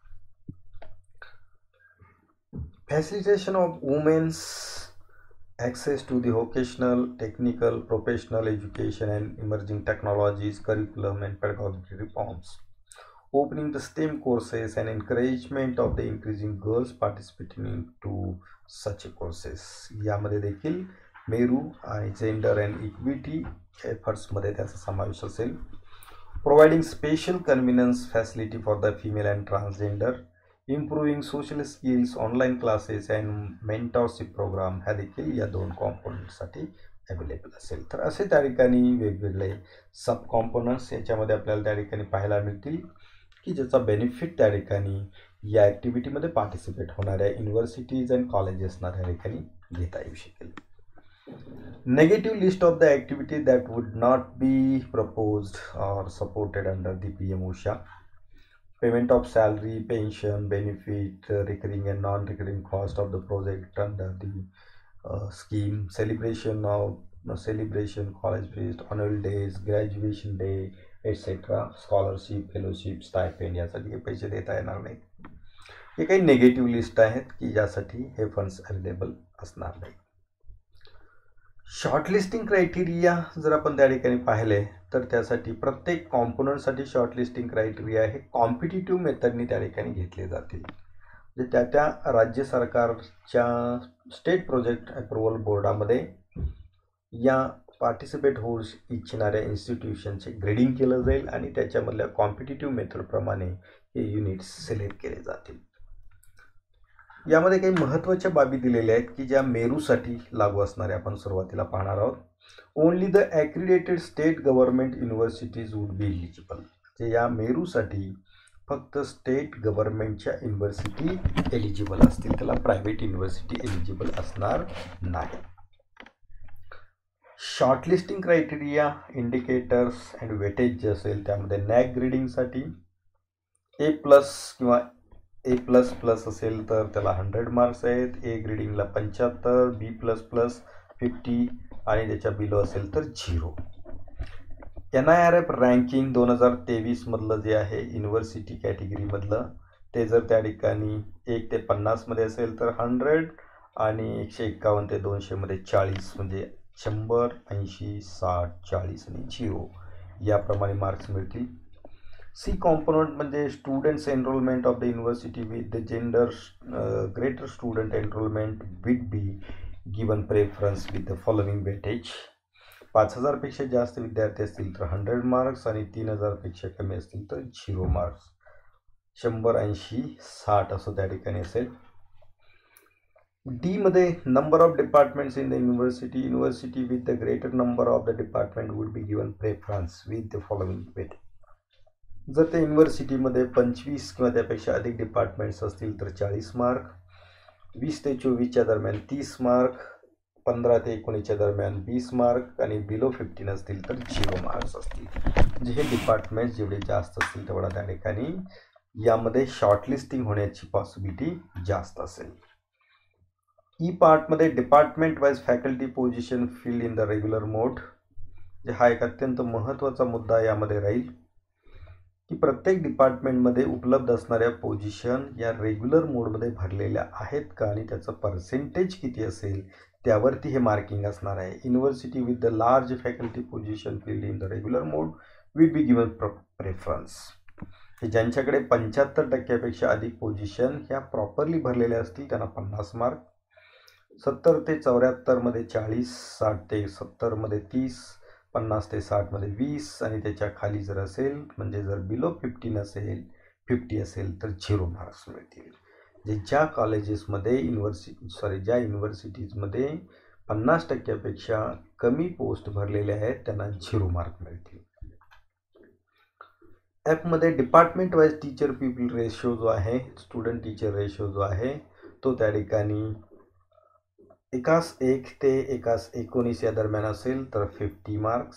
Facilitation of women's access to the vocational, technical, professional education and emerging technologies, curriculum and pedagogical reforms. Opening the STEM courses and encouragement of the increasing girls participating into such courses. यामध्ये देखील MERU आणि gender and equity एफर्ट्समध्ये त्याचा समावेश असेल. Providing special convenience facility for the female and transgender improving social skills online classes and mentorship programme ह्या देखील या दोन कॉम्पोनंटसाठी अवेलेबल असेल. तर असे त्या ठिकाणी वेगवेगळे सब कॉम्पोनंट्स याच्यामध्ये आपल्याला त्या ठिकाणी पाहायला मिळतील की ज्याचा बेनिफिट त्या ठिकाणी या ॲक्टिव्हिटीमध्ये पार्टिसिपेट होणाऱ्या युनिव्हर्सिटीज अँड कॉलेजेसना त्या ठिकाणी घेता येऊ शकेल. Negative list of the activity that would not be proposed or supported under the P M Usha. Payment of salary, pension, benefit, uh, recurring and non-recurring cost of the project under the uh, scheme, celebration of uh, celebration, college feast, annual days, graduation day, et cetera. Scholarship, fellowship, stipend यासाठी हे पैसे देता येणार नाही. हे काही negative list आहेत की ज्यासाठी हे फंड्स अवेलेबल असणार नाही. शॉर्टलिस्टिंग क्रायटेरिया जर आपण त्या ठिकाणी पाहिले तर त्यासाठी प्रत्येक कॉम्पोनंटसाठी शॉर्टलिस्टिंग क्रायटेरिया हे कॉम्पिटिटिव्ह मेथडनी त्या ठिकाणी घेतले जातील. म्हणजे त्या त्या राज्य सरकारच्या स्टेट प्रोजेक्ट अप्रुव्हल बोर्डामध्ये या पार्टिसिपेट होऊ इच्छिणाऱ्या इन्स्टिट्यूशनचे ग्रेडिंग केलं जाईल आणि त्याच्यामधल्या कॉम्पिटिटिव्ह मेथडप्रमाणे हे युनिट्स सिलेक्ट केले जातील. यामध्ये काही महत्त्वाच्या बाबी दिलेल्या आहेत की ज्या मेरूसाठी लागू असणाऱ्या आपण सुरुवातीला पाहणार आहोत. Only the accredited state government universities would be eligible. म्हणजे या मेरूसाठी फक्त स्टेट गव्हर्नमेंटच्या युनिव्हर्सिटी एलिजिबल असतील, त्याला प्रायव्हेट युनिव्हर्सिटी एलिजिबल असणार नाही. Shortlisting criteria indicators and weightage जे असेल त्यामध्ये नॅक ग्रेडिंगसाठी ए प्लस किंवा ए प्लस प्लस असेल तर त्याला हंड्रेड मार्क्स आहेत, ए ग्रेडिंगला पंच्याहत्तर, बी प्लस प्लस फिफ्टी आणि त्याच्या बिलो असेल तर zero. N I R F ranking दोन हजार तेवीसमधलं जे आहे युनिव्हर्सिटी कॅटेगरीमधलं ते जर त्या ठिकाणी एक ते पन्नासमध्ये असेल तर हंड्रेड, आणि एकशे एक्कावन्न ते दोनशेमध्ये चाळीस, म्हणजे शंभर, ऐंशी, साठ, चाळीस आणि झिरो याप्रमाणे मार्क्स मिळतील. सी कॉम्पोनंट म्हणजे students enrolment of the university with the gender greater student enrolment with be given preference with the following weightage. पाच हजारपेक्षा जास्त विद्यार्थी असतील तर हंड्रेड मार्क्स, आणि तीन हजारपेक्षा कमी असतील तर झिरो मार्क्स. शंभर, ऐंशी, साठ असं त्या ठिकाणी असेल. डी मध्ये number of departments in the university university with the greater number of the department would be given preference with the following weight. जर त्या युनिव्हर्सिटीमध्ये पंचवीस किंवा त्यापेक्षा अधिक डिपार्टमेंट्स असतील तर चाळीस मार्क, वीस ते चोवीसच्या दरम्यान तीस मार्क, पंधरा ते एकोणीसच्या दरम्यान वीस मार्क, आणि बिलो फिफ्टीन असतील तर झिरो मार्क्स असतील. म्हणजे हे डिपार्टमेंट्स जेवढे जास्त असतील तेवढा त्या ठिकाणी यामध्ये शॉर्टलिस्टिंग होण्याची पॉसिबिलिटी जास्त असेल. ई पार्टमध्ये department wise faculty position filled in the regular mode. जे हा एक अत्यंत महत्त्वाचा मुद्दा यामध्ये राहील की प्रत्येक डिपार्टमेंटमध्ये उपलब्ध असणाऱ्या पोझिशन या रेग्युलर मोडमध्ये भरलेल्या आहेत का, आणि त्याचं पर्सेंटेज किती असेल त्यावरती हे मार्किंग असणार आहे. University with the large faculty position filled in the regular mode will be given preference. हे ज्यांच्याकडे पंच्याहत्तर टक्क्यापेक्षा अधिक पोझिशन ह्या प्रॉपरली भरलेल्या असतील त्यांना पन्नास मार्क, सत्तर ते चौऱ्याहत्तरमध्ये चाळीस, साठ ते सत्तरमध्ये तीस, पन्नास ते साठमध्ये वीस, आणि त्याच्या खाली जर असेल म्हणजे जर बिलो फिफ्टीन असेल फिफ्टी असेल तर झिरो मार्क्स मिळतील. जे ज्या कॉलेजेसमध्ये युनिव्हर्सिटी सॉरी ज्या युनिव्हर्सिटीजमध्ये पन्नास टक्क्यापेक्षा कमी पोस्ट भरलेले आहेत त्यांना झिरो मार्क मिळतील. ॲपमध्ये department wise teacher people ratio जो आहे, स्टुडंट टीचर रेशो जो आहे तो त्या ठिकाणी एकास एक ते एकास एकोणीस या दरम्यान असेल तर फिफ्टी मार्क्स,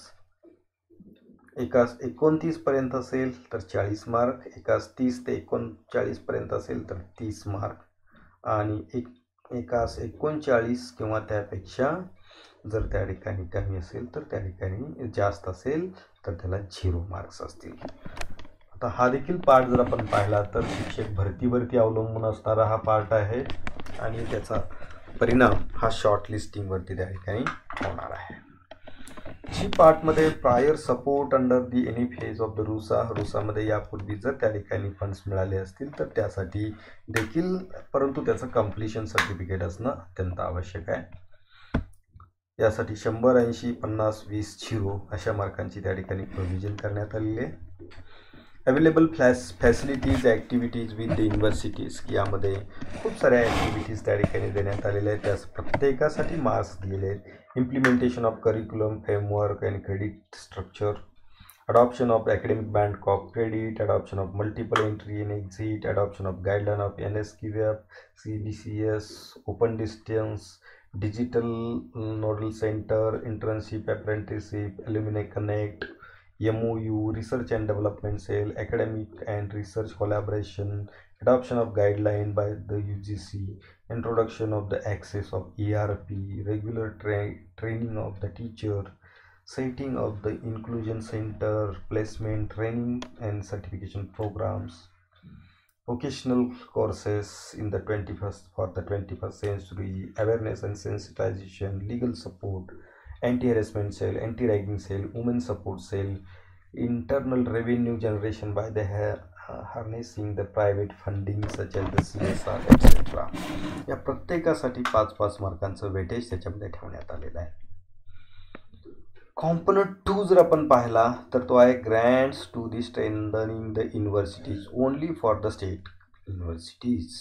एकास एकोणतीसपर्यंत असेल तर चाळीस मार्क, एकास तीस ते एकोणचाळीसपर्यंत असेल तर तीस मार्क, आणि एक एकास एकोणचाळीस किंवा त्यापेक्षा जर त्या ठिकाणी कमी असेल तर त्या ठिकाणी जास्त असेल तर त्याला झिरो मार्क्स असतील. आता हा देखील पार्ट जर आपण पाहिला तर शिक्षक भरतीवरती अवलंबून असणारा हा पार्ट आहे, आणि त्याचा परिणाम हा शॉर्ट लिस्टिंगवरती त्या ठिकाणी होणार आहे. जी पार्टमध्ये prior support under the any phase of the RUSA रुसामध्ये यापूर्वी जर त्या ठिकाणी फंड्स मिळाले असतील तर त्यासाठी देखील, परंतु त्याचं कम्प्लिशन सर्टिफिकेट असणं अत्यंत आवश्यक आहे. यासाठी शंभर, ऐंशी, पन्नास, वीस, झिरो अशा मार्कांची त्या ठिकाणी प्रोव्हिजन करण्यात आलेली आहे. अवेलेबल फ्लॅस facilities activities with the universities, यामध्ये खूप साऱ्या ॲक्टिव्हिटीज त्या ठिकाणी देण्यात आलेल्या आहेत, त्यास प्रत्येकासाठी मार्क्स दिलेले आहेत. Implementation of curriculum framework and credit structure, adoption of academic बँड of credit, adoption of multiple entry in exit, adoption of guideline of N S Q F, C B C S, open distance, digital nodal centre, internship, apprenticeship, alumni connect, M O U, Research and Development Cell, Academic and Research Collaboration, Adoption of Guideline by the U G C, Introduction of the Access of E R P, Regular tra Training of the Teacher, Setting of the Inclusion Center, Placement, Training and Certification Programs, Vocational Courses in the twenty-first for the twenty-first century, Awareness and Sensitization, Legal Support, Anti-Harassment Cell, Anti-Ragging Cell, Women Support Cell, Internal Revenue Generation by the uh, Harnessing the Private Funding such as the C S R et cetera. या प्रत्येकासाठी पाच पाच मार्कांचं weightage त्याच्यामध्ये ठेवण्यात आलेलं आहे. Component to जर आपण पाहिला तर तो आहे grants to the strengthening the universities only for the state universities.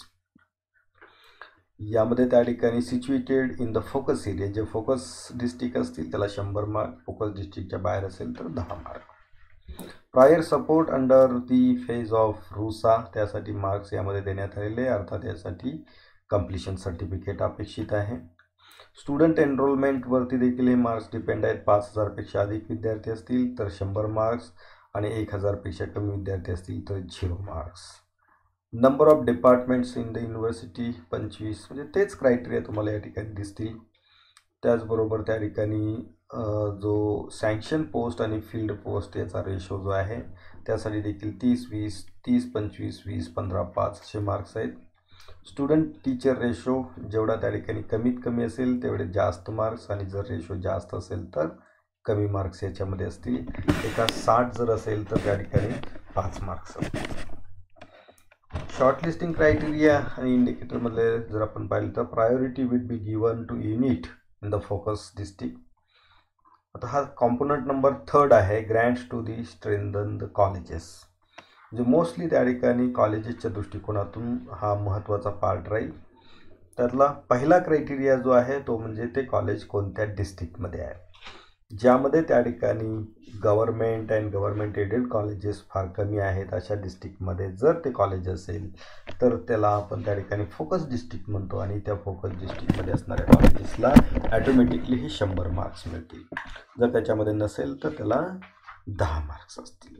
यामध्ये त्या ठिकाणी situated in the focus area, जे फोकस डिस्ट्रिक्ट असतील त्याला शंभर मार्क, फोकस डिस्ट्रिक्टच्या बाहेर असेल तर दहा mark. Prior support under the phase of RUSA, त्यासाठी मार्क्स यामध्ये देण्यात आलेले, अर्थात यासाठी कम्प्लिशन सर्टिफिकेट अपेक्षित आहे. स्टुडंट एनरोलमेंटवरती देखील हे मार्क्स डिपेंड आहेत. पाच हजारपेक्षा अधिक विद्यार्थी असतील तर शंभर मार्क्स, आणि एक हजारपेक्षा कमी विद्यार्थी असतील तर zero marks. Number of departments in the university पंचवीस, म्हणजे तेच क्रायटेरिया तुम्हाला या ठिकाणी दिसतील. त्याचबरोबर त्या ठिकाणी जो सँक्शन पोस्ट आणि फील्ड पोस्ट याचा रेशो जो आहे त्यासाठी देखील तीस वीस तीस पंचवीस वीस पंधरा पाच असे मार्क्स आहेत. स्टुडंट टीचर रेशो जेवढा त्या ठिकाणी कमीत कमी असेल तेवढे जास्त मार्क्स, आणि जर रेशो जास्त असेल तर कमी मार्क्स याच्यामध्ये असतील. एका साठ जर असेल तर त्या ठिकाणी पाच मार्क्स असतील. शॉर्टलिस्टिंग क्रायटेरिया आणि इंडिकेटरमध्ये जर आपण पाहिलं तर priority will be given to unit in the focus district. आता हा कॉम्पोनंट नंबर थर्ड आहे, grants to the strengthen the colleges. म्हणजे मोस्टली त्या ठिकाणी कॉलेजेसच्या दृष्टिकोनातून हा महत्त्वाचा पार्ट राहील. त्यातला पहिला क्रायटेरिया जो आहे तो म्हणजे ते कॉलेज कोणत्या डिस्ट्रिक्टमध्ये आहे. ज्यामध्ये त्या ठिकाणी government and government aided colleges फार कमी आहेत अशा डिस्ट्रिक्टमध्ये जर ते कॉलेज असेल तर त्याला आपण त्या ठिकाणी फोकस डिस्ट्रिक्ट म्हणतो, आणि त्या फोकस डिस्ट्रिक्टमध्ये असणाऱ्या कॉलेजेसला ॲटोमॅटिकली हे शंभर मार्क्स मिळतील. जर त्याच्यामध्ये नसेल तर त्याला दहा मार्क्स असतील.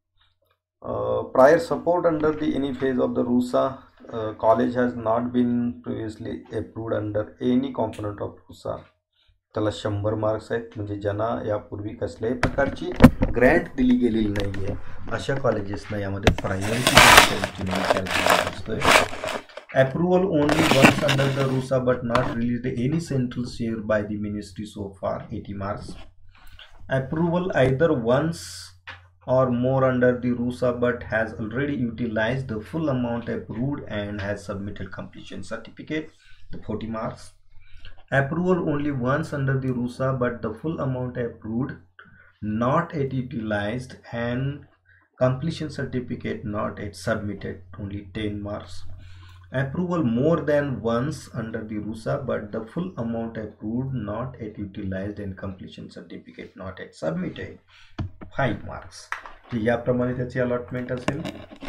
Prior support under the any phase of the RUSA college has not been previously approved under any component of RUSA, त्याला शंभर मार्क्स आहेत. म्हणजे ज्यांना यापूर्वी कसल्याही प्रकारची ग्रँट दिली गेलेली नाही आहे अशा कॉलेजेसना यामध्ये प्रायोरिटी असतोय. Approval only once under the RUSA but not release any central share by the ministry so far eighty marks. Approval either once or more under the rusa but has already utilized the full amount approved and has submitted completion certificate, the forty marks. Approval only once under the rusa but the full amount approved not yet utilized and completion certificate not yet submitted, only ten marks. Approval more than once under the rusa but the full amount approved not yet utilized and completion certificate not yet submitted, five marks. याप्रमाणे त्याची allotment असेल.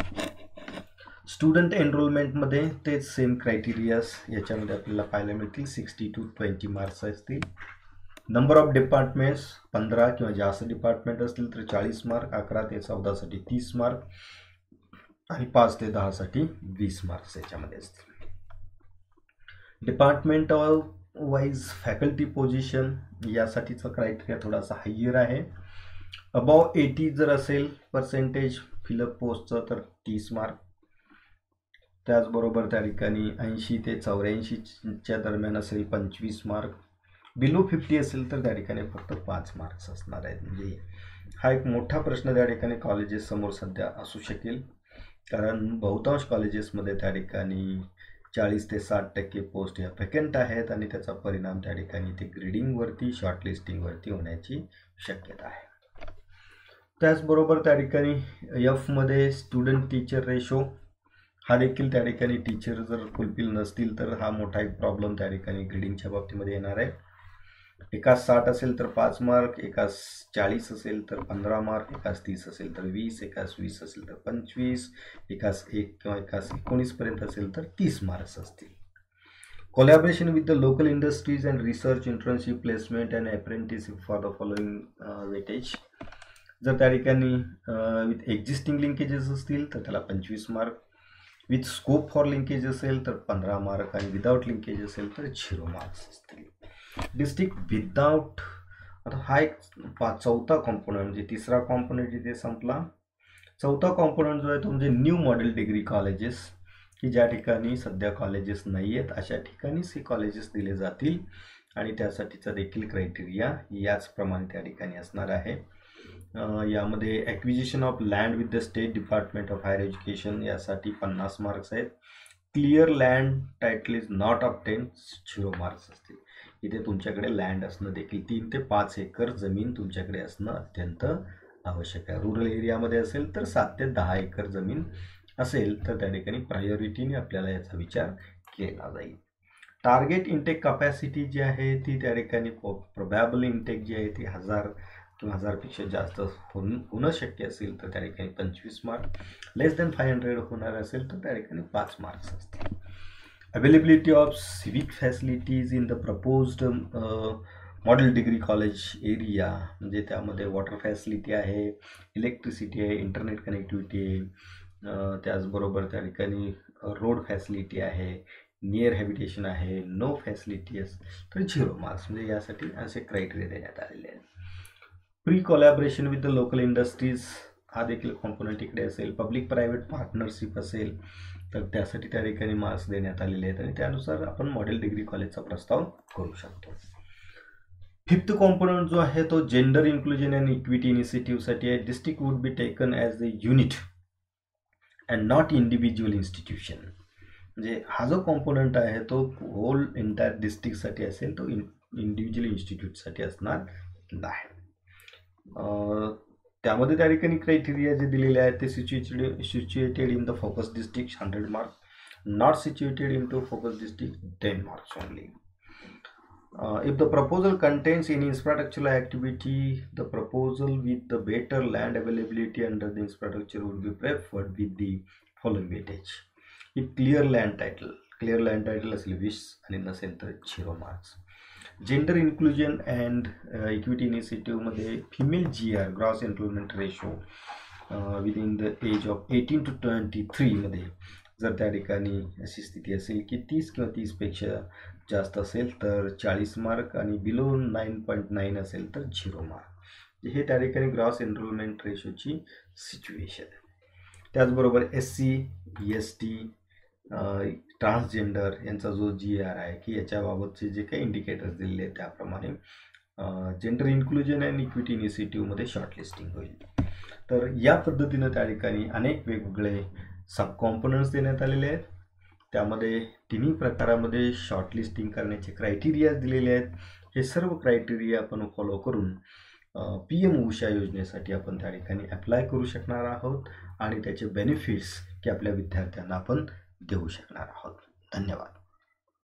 Student एनरोलमेंटमध्ये तेच same criterias याच्यामध्ये आपल्याला पाहायला मिळतील. Sixty to twenty marks असतील. Number of departments पंधरा किंवा जास्त डिपार्टमेंट असतील तर चाळीस मार्क, अकरा ते चौदासाठी तीस मार्क आणि पाच ते दहासाठी वीस मार्क्स याच्यामध्ये असतील. डिपार्टमेंट वाईज फॅकल्टी पोझिशन यासाठीचा क्रायटेरिया थोडासा हायर आहे. अबाव एटी जर असेल पर्सेंटेज फिलअप पोस्टचं तर तीस मार्क. त्याचबरोबर त्या ठिकाणी ऐंशी ते चौऱ्याऐंशीच्या दरम्यान असेल पंचवीस मार्क. बिलो फिफ्टी असेल तर त्या ठिकाणी फक्त पाच मार्क्स असणार आहेत. म्हणजे हा एक मोठा प्रश्न त्या ठिकाणी कॉलेजेस समोर सध्या असू शकेल, कारण बहुतांश कॉलेजेसमध्ये त्या ठिकाणी चाळीस ते साठ टक्के पोस्ट या व्हॅकंट आहेत आणि त्याचा परिणाम त्या ठिकाणी ते ग्रेडिंगवरती शॉर्टलिस्टिंगवरती होण्याची शक्यता आहे. त्याचबरोबर त्या ठिकाणी एफमध्ये स्टुडंट टीचर रेशो हा देखील त्या ठिकाणी टीचर जर फुलफिल नसतील तर हा मोठा एक प्रॉब्लेम त्या ठिकाणी ग्रेडिंगच्या बाबतीमध्ये येणार आहे. एकाच साठ असेल तर पाच मार्क, एकाच चाळीस असेल तर पंधरा मार्क, एकाच तीस असेल तर वीस, एकाच वीस असेल तर पंचवीस, एकाच एक किंवा एकाच एकोणीसपर्यंत असेल तर तीस मार्क्स असतील. Collaboration with the local industries and research internship placement and apprenticeship for the following weightage. जर त्या ठिकाणी विथ एक्झिस्टिंग लिंकेजेस असतील तर त्याला पंचवीस mark, with scope for linkage असेल तर पंधरा मार्क आणि विदाउट लिंकेज असेल तर झिरो मार्क्स असतील. डिस्ट्रिक्ट विदाउट, आता हा एक पाच चौथा कॉम्पोनंट म्हणजे तिसरा कॉम्पोनंट इथे संपला. चौथा कॉम्पोनंट जो आहे तो म्हणजे न्यू मॉडेल डिग्री कॉलेजेस, की ज्या ठिकाणी सध्या कॉलेजेस नाही आहेत अशा ठिकाणीच हे कॉलेजेस दिले जातील आणि त्यासाठीचा देखील क्रायटेरिया याचप्रमाणे त्या ठिकाणी असणार आहे. यामध्ये acquisition of land with the state department of higher education यासाठी पन्नास मार्क्स आहेत. Clear land title is not obtain, zero marks असतील. इथे तुमच्याकडे लँड असणं देखील तीन ते पाच एकर जमीन तुमच्याकडे असणं अत्यंत आवश्यक आहे. रुरल एरियामध्ये असेल तर सात ते दहा एकर जमीन असेल तर त्या ठिकाणी प्रायोरिटीने आपल्याला याचा विचार केला जाईल. टार्गेट इंटेक कपॅसिटी जी आहे ती त्या ठिकाणी प्रोबॅबल इंटेक जी आहे ती हजार किंवा हजारपेक्षा जास्त होणं होणं शक्य असेल तर त्या ठिकाणी पंचवीस mark, less than five hundred होणार असेल तर त्या ठिकाणी पाच मार्क्स असतील. Availability of civic facilities in the proposed model degree college area, म्हणजे त्यामध्ये वॉटर फॅसिलिटी आहे, इलेक्ट्रिसिटी आहे, इंटरनेट कनेक्टिव्हिटी आहे, त्याचबरोबर त्या ठिकाणी रोड फॅसिलिटी आहे, नियर हॅबिटेशन आहे, नो फॅसिलिटीज, तर झिरो मार्क्स. म्हणजे यासाठी असे क्रायटेरिया देण्यात आलेले आहेत. Pre collaboration with the local industries हा देखील कॉम्पोनंट इकडे असेल. पब्लिक प्रायव्हेट पार्टनरशिप असेल तर त्यासाठी त्या ठिकाणी मार्क्स देण्यात आलेले आहेत आणि त्यानुसार आपण मॉडेल डिग्री कॉलेजचा प्रस्ताव करू शकतो. फिफ्थ कॉम्पोनंट जो आहे तो जेंडर इन्क्लुजन अँड इक्विटी इनिशिएटिव्हसाठी आहे. District would be taken as the unit and not individual institution. म्हणजे हा जो कॉम्पोनंट आहे तो होल एंटायर डिस्ट्रिक्टसाठी असेल, तो इन इंडिव्हिज्युअल इन्स्टिट्यूटसाठी असणार नाही. त्यामध्ये त्या ठिकाणी क्रायटेरिया जे दिलेले आहेत ते situated situated in the focus district hundred marks, not situated in to focus district ten marks only. Uh, if the proposal contains any infrastructural activity, the proposal with the better land availability under the infrastructure would be preferred with the following weightage. If clear land title, clear land title असेल वीस आणि नसेल तर zero marks. Gender inclusion and equity initiative मध्ये female G R gross enrolment ratio within the age of eighteen to twenty three मध्ये जर त्या ठिकाणी अशी स्थिती असेल की तीस किंवा तीसपेक्षा जास्त असेल तर चाळीस मार्क आणि बिलो नाईन पॉईंट नाईन असेल तर झिरो मार्क. हे त्या ठिकाणी ग्रॉस एनरोलमेंट रेशोची सिच्युएशन आहे. त्याचबरोबर S C S T transgender यांचा जो जी आर आहे की याच्याबाबतचे जे काही इंडिकेटर्स दिलेले आहेत त्याप्रमाणे जेंडर इन्क्लुजन अँड इक्विटी इनिशिएटिव्हमध्ये शॉर्टलिस्टिंग होईल. तर या पद्धतीनं त्या ठिकाणी अनेक वेगवेगळे सब कॉम्पोनंट्स देण्यात आलेले आहेत. त्यामध्ये तिन्ही प्रकारामध्ये शॉर्टलिस्टिंग करण्याचे क्रायटेरिया दिलेले आहेत. हे सर्व क्रायटेरिया आपण फॉलो करून पी एम उषा योजनेसाठी आपण त्या ठिकाणी अप्लाय करू शकणार आहोत आणि त्याचे बेनिफिट्स की आपल्या विद्यार्थ्यांना आपण देऊ शकणार आहोत. धन्यवाद.